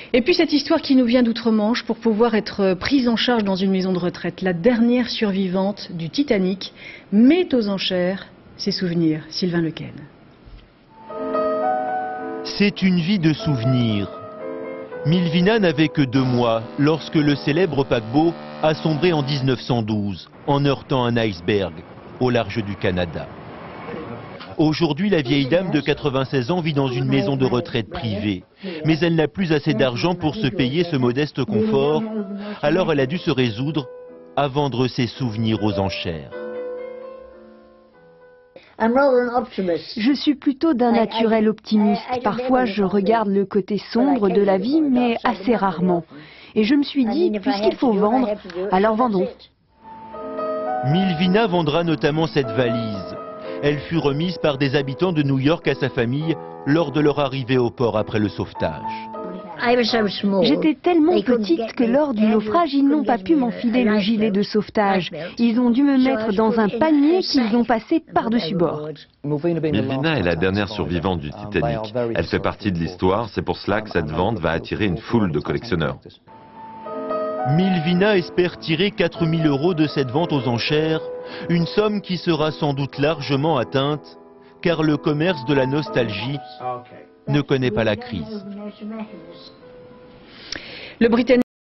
Et puis cette histoire qui nous vient d'outre-Manche pour pouvoir être prise en charge dans une maison de retraite. La dernière survivante du Titanic met aux enchères ses souvenirs. Sylvain Lequesne. C'est une vie de souvenirs. Milvina n'avait que 2 mois lorsque le célèbre paquebot a sombré en 1912 en heurtant un iceberg au large du Canada. Aujourd'hui, la vieille dame de 96 ans vit dans une maison de retraite privée. Mais elle n'a plus assez d'argent pour se payer ce modeste confort. Alors elle a dû se résoudre à vendre ses souvenirs aux enchères. Je suis plutôt d'un naturel optimiste. Parfois, je regarde le côté sombre de la vie, mais assez rarement. Et je me suis dit, puisqu'il faut vendre, alors vendons. Milvina vendra notamment cette valise. Elle fut remise par des habitants de New York à sa famille lors de leur arrivée au port après le sauvetage. J'étais tellement petite que lors du naufrage, ils n'ont pas pu m'enfiler le gilet de sauvetage. Ils ont dû me mettre dans un panier qu'ils ont passé par-dessus bord. Milvina est la dernière survivante du Titanic. Elle fait partie de l'histoire, c'est pour cela que cette vente va attirer une foule de collectionneurs. Milvina espère tirer 4 000 € de cette vente aux enchères, une somme qui sera sans doute largement atteinte, car le commerce de la nostalgie ne connaît pas la crise. Le Britannique